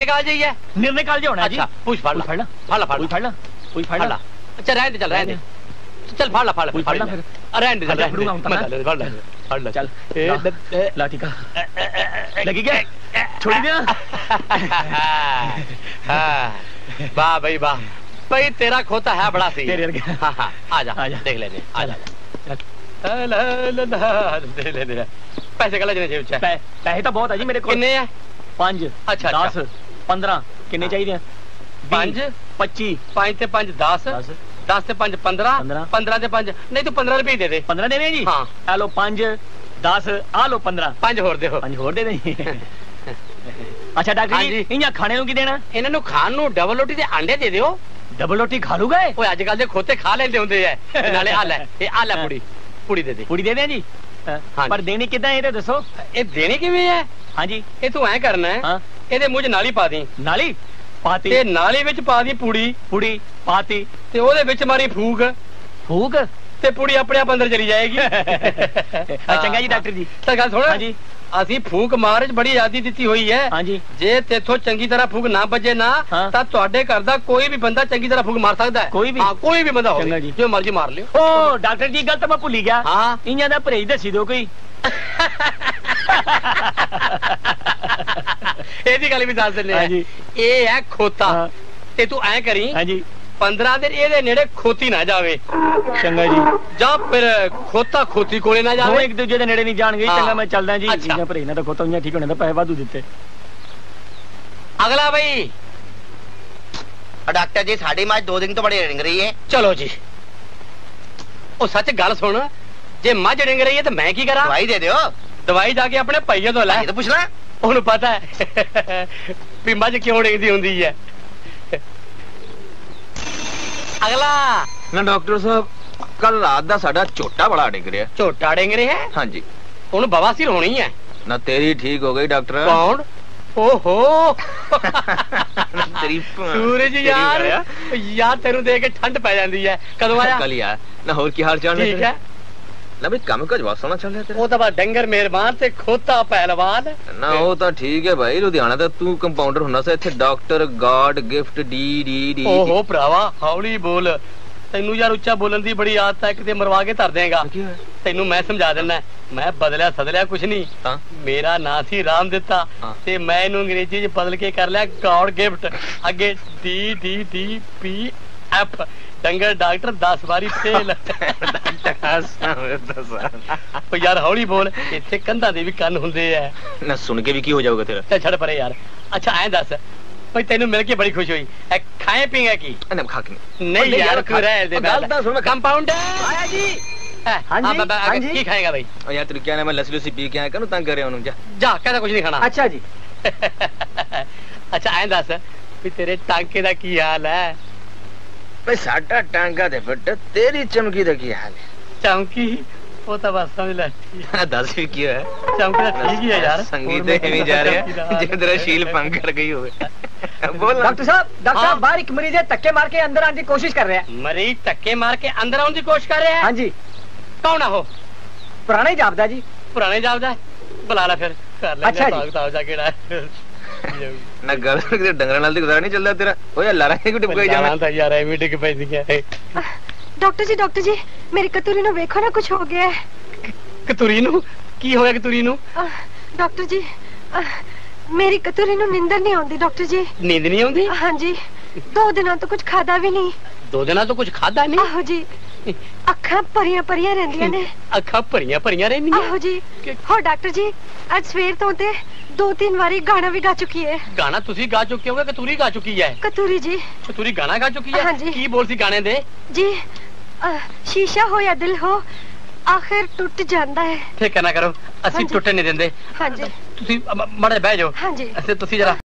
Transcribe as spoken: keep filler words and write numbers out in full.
निकाल जाइए निर्निकाल जो होना है जी। अच्छा पूछ फाड़ ला फाड़ ला फाड़ ला फाड़ फाड़ ला कोई फाड़ ला। अच्छा रहने दे चल रहने दे चल फाड़ ला फाड़ ला फाड़ ला रहने दे चल रहने दे फाड़ ला फाड़ ला चल लाठी का लगी क्या छोड़ दिया। वाह भाई वाह भाई तेरा खोता है बड़ा सही। हाँ हाँ आजा आजा देख लेने आजा चल पैसे गला देने चाहिए। पैसे तो बहुत है जी मेरे को। कितने है? पांच अच्छा दस पंद्रह किन्ने चाहिए? पांच पच्ची पांच ते पांच दस दस ते पांच पंद्रह पंद्रह ते पांच नहीं तो पंद्रह रुपये दे दे। पंद्रह देने जी। हाँ आ लो पांच दस आ लो पंद्रह पांच होर दे पांच होर दे दें। अच्छा डॉक्टर जी इन्हें खाने को की देना? इन्होंने खान नू डबल रोटी ते अंडे दे दियो। डबल रोटी खा लूगा? ओए आजकल दे खोते खा लेंदे हुंदे ऐ नाले आ ले ए आ ले पुड़ी पुड़ी दे दे पुड़ी दे दें जी। हाँ पर देनी कितना है ये दसो? ये देनी किवें है? हाँ जी ये तू ऐ करना है हाँ ਇਹਦੇ ਮੂੰਹ 'ਚ ਨਾਲੀ ਪਾ ਦੀ। ਨਾਲੀ ਪਾਤੀ ਤੇ ਨਾਲੀ ਵਿੱਚ ਪਾ ਦੀ ਪੂੜੀ ਪੁੜੀ ਪਾਤੀ ਤੇ ਉਹਦੇ ਵਿੱਚ ਮਾਰੀ ਫੂਕ ਫੂਕ ਤੇ ਪੂੜੀ ਆਪਣੇ ਆਪ ਅੰਦਰ ਚਲੀ ਜਾਏਗੀ। ਚੰਗਾ ਜੀ ਡਾਕਟਰ ਜੀ। ਤਾਂ ਗੱਲ ਸੁਣ। ਹਾਂਜੀ ਅਸੀਂ ਫੂਕ ਮਾਰ 'ਚ ਬੜੀ ਆਜ਼ਾਦੀ ਦਿੱਤੀ ਹੋਈ ਹੈ। ਹਾਂਜੀ ਜੇ ਤੇਥੋਂ ਚੰਗੀ ਤਰ੍ਹਾਂ ਫੂਕ ਨਾ ਵੱਜੇ ਨਾ ਤਾਂ ਤੁਹਾਡੇ ਘਰ ਦਾ ਕੋਈ ਵੀ ਬੰਦਾ ਚੰਗੀ ਤਰ੍ਹਾਂ ਫੂਕ ਮਾਰ ਸਕਦਾ ਹੈ। ਕੋਈ ਵੀ ਹਾਂ ਕੋਈ ਵੀ ਬੰਦਾ ਚੰਗਾ ਹੋਵੇ ਜੀ। ਜੋ ਮਰਜ਼ੀ ਮਾਰ ਲਿਓ। ਓ ਡਾਕਟਰ ਜੀ ਗੱਲ ਤਾਂ ਮੈਂ ਭੁੱਲ ਹੀ ਗਿਆ। ਹਾਂ ਇਹਨਾਂ ਦਾ ਪਰਹੇਜ਼ ਦੱਸੀ ਦਿਓ ਕੋਈ। ਇਹਦੀ ਗੱਲ ਵੀ ਦੱਸ ਦਿੰਦੇ ਆ। ਹਾਂਜੀ ਇਹ ਹੈ ਖੋਤਾ ਤੇ ਤੂੰ ਐ ਕਰੀ ਹਾਂਜੀ ਪੰਦਰਾਂ ਦਿਨ ਇਹਦੇ ਨੇੜੇ ਖੋਤੀ ਨਾ ਜਾਵੇ। ਚੰਗਾ ਜੀ। ਜਾਂ ਫਿਰ ਖੋਤਾ ਖੋਤੀ ਕੋਲੇ ਨਾ ਉਹ ਜਾਵੇ। ਇੱਕ ਦੂਜੇ ਦੇ ਨੇੜੇ ਨਹੀਂ ਜਾਣਗੇ। ਚੰਗਾ ਮੈਂ ਚੱਲਦਾ ਜੀ। ਅੱਛਾ। ਇਹਨਾਂ ਪਰਹੇਜ਼ ਨਾਲ ਤਾਂ ਖੋਤਾ ਹੋਈਆਂ ਠੀਕ ਹੋਣੇ ਤਾਂ ਪੈਸੇ ਵਾਧੂ ਦਿੱਤੇ। ਅਗਲਾ ਬਈ डॉक्टर जी साड़ी मझ दो दिन तो बड़ी रिंग रही है। ਚਲੋ ਜੀ। ਉਹ ਸੱਚ ਗੱਲ ਸੁਣ ਜੇ ਮੱਝ ਡਿੰਗ ਰਹੀ ਹੈ ਤਾਂ ਮੈਂ ਕੀ ਕਰਾਂ? दवाई दे दो। ਦਵਾਈ ਜਾ ਕੇ ਆਪਣੇ ਭਾਈਏ ਤੋਂ ਲੈ। ये तो पूछना ਉਹਨੂੰ ਪਤਾ ਹੈ ਵੀ ਮੱਝ ਕਿਉਂ ਡਿੰਗਦੀ ਹੁੰਦੀ ਹੈ। ਅਗਲਾ ਨਾ ਡਾਕਟਰ ਸਾਹਿਬ ਕੱਲ ਰਾਤ ਦਾ ਸਾਡਾ ਝੋਟਾ ਬੜਾ ਡਿੱਗ ਰਿਹਾ। ਝੋਟਾ ਡਿੰਗ ਰਿਹਾ ਹੈ? ਹਾਂਜੀ ਉਹਨੂੰ ਬਵਾਸੀਰ ਹੋਣੀ ਹੈ। ਨਾ ਤੇਰੀ ਠੀਕ ਹੋ ਗਈ ਡਾਕਟਰ। ਕੌਣ? ਓਹੋ ਤੇਰੀ ਸੂਰਜ ਯਾਰ ਯਾਰ ਤੈਨੂੰ ਦੇਖ ਕੇ ਠੰਡ ਪੈ ਜਾਂਦੀ ਹੈ। ਕਦੋਂ ਆਇਆ? ਕੱਲ ਯਾਰ ਨਾ ਹੋਰ ਕੀ ਹਾਲ ਚਾਲ ਨੇ? ਠੀਕ ਹੈ ਨਾ ਬਈ ਕੰਮ ਕਾਜ ਬਹੁਤ ਸੋਹਣਾ ਚੱਲ ਰਿਹਾ ਤੇਰਾ। ਉਹ ਤਾਂ ਬਸ ਡੰਗਰ ਮਿਹਰਬਾਨ ਤੇ ਖੋਤਾ ਪਹਿਲਵਾਨ। ਨਾ ਉਹ ਤਾਂ ਠੀਕ ਹੈ ਭਾਈ ਲੁਧਿਆਣਾ ਦਾ ਤੂੰ ਕੰਪਾਊਂਡਰ ਹੁੰਦਾ ਸੀ। ਇੱਥੇ doctor God gift D D D. ਓਹੋ ਭਰਾਵਾ ਹੌਲੀ ਬੋਲ। ਤੈਨੂੰ ਯਾਰ ਉੱਚਾ ਬੋਲਣ ਦੀ ਬੜੀ ਆਦਤ ਹੈ। ਕਿਤੇ ਮਰਵਾ ਕੇ ਧਰ ਦੇਗਾ। ਤੈਨੂੰ ਮੈਂ ਸਮਝਾ ਦਿੰਦਾ ਮੈਂ ਬਦਲਿਆ ਸਦਲਿਆ ਕੁਛ ਨਹੀਂ। ਮੇਰਾ ਨਾਂ ਸੀ ਰਾਮ ਦਿੱਤਾ ਤੇ ਮੈਂ ਇਹਨੂੰ ਅੰਗਰੇਜ਼ੀ ਚ ਬਦਲ ਕੇ ਕਰ ਲਿਆ ਗਾਡ ਗਿਫਟ। ਅੱਗੇ D D D P F ਡੰਗਰ ਡਾਕਟਰ ਦਸ ਵਾਰੀ ਫੇਲ। ਉਹ ਯਾਰ ਹੌਲੀ ਬੋਲ ਇੱਥੇ ਕੰਧਾਂ ਦੇ ਵੀ ਕੰਨ ਹੁੰਦੇ ਆ। ਨਾ ਸੁਣ ਕੇ ਵੀ ਕੀ ਹੋ ਜਾਊਗਾ ਤੇਰਾ? ਚੱਲ ਛੱਡ ਪਰੇ ਯਾਰ। ਅੱਛਾ ਐਂ ਦੱਸ ਭਾਈ ਤੈਨੂੰ ਮਿਲ ਕੇ ਬੜੀ ਖੁਸ਼ੀ ਹੋਈ। ਖਾਏ ਪੀਂਗਾ ਕੀ? ਨਾ ਖਾ ਕੇ ਨਹੀਂ ਯਾਰ ਤੂੰ ਰਹਿ ਦੇ। ਗੱਲ ਤਾਂ ਸੁਣ। ਕੰਪਾਊਂਡਰ ਆਇਆ ਜੀ। ਹਾਂਜੀ ਹਾਂਜੀ ਕੀ ਖਾਏਗਾ ਭਾਈ? ਯਾਰ ਤੈਨੂੰ ਕਿਹਾ ਨਾ ਮੈਂ ਲੱਸੀ ਲੁੱਸੀ ਪੀ ਕੇ ਆਇਆ ਕਰੂ ਤੰਗ ਕਰਿਆ ਉਹਨੂੰ। ਜਾ ਜਾ ਕਹਿੰਦਾ ਕੁਝ ਨਹੀਂ ਖਾਣਾ। ਅੱਛਾ ਜੀ। ਅੱਛਾ ਐਂ ਦੱਸ ਵੀ ਤੇਰੇ ਟਾਂਕੇ ਦਾ ਕੀ ਹਾਲ ਹੈ? ਬਈ ਸਾਡਾ ਟਾਂਗਾ ਦੇ ਫੱਟ ਤੇਰੀ ਚਮਕੀ ਦਾ ਕੀ ਹਾਲ ਹੈ? ਚਮਕੀ ਉਹ ਤਾਂ ਬਸ ਸਮਝ ਲੈ। ਦੱਸ ਵੀ ਕੀ ਹੋਇਆ? ਚਮਕੀ ਤਾਂ ਠੀਕ ਹੀ ਹੈ ਯਾਰ। ਸੰਗੀਤ ਐਵੇਂ ਜਾ ਰਿਹਾ ਜਿਵੇਂ ਤੇਰਾ ਸ਼ੀਲ ਭੰਗ ਕਰ ਗਈ ਹੋਵੇ। ਬੋਲ डॉक्टर साहब डॉक्टर साहब बाहर एक मरीज है धक्के मार के अंदर आने की कोशिश कर रहा है। मरीज धक्के मार के अंदर आने की कोशिश कर रहे हैं? हाँ जी। कौन है वो? पुराना ही जापदा जी। पुराने जापदा बुला ला फिर कर ले। अच्छा जी। ना गल किते डंगरा नाल दी गुजारा नहीं चलदा तेरा। ओए लारा की टिप गई जाना था यार एवी टिक पैंदी है। डॉक्टर जी डॉक्टर जी मेरी कतूरी नु देखो ना कुछ हो गया है। कतूरी नु की होया? कतूरी नु डॉक्टर जी मेरी कतूरी नु नींदर नहीं आती डॉक्टर जी। नींद नहीं आती? हाँ जी दो दिनों तो कुछ खादा भी नहीं। दो दिनों तो कुछ खादा नहीं? आहो जी अखा भरियां भरियां रहंदियां ने। अखा भरियां भरियां रहंदियां? आहो जी। हो डॉक्टर जी आज सवेर तो ते दो तीन बारी गाना भी गा चुकी है। गाना तुसी गा चुके होगे? कतूरी गा चुकी है? कतूरी जी। कतूरी गाना गा चुकी है? हाँ जी। की बोल सी गाने दे? जी शीशा हो या दिल हो आखिर टूट जाता है। फिर कहना करो असि टूटने नहीं देंदे। हाँ जी। तुसी माड़े बह जाओ। हाँ जी। तुसी जरा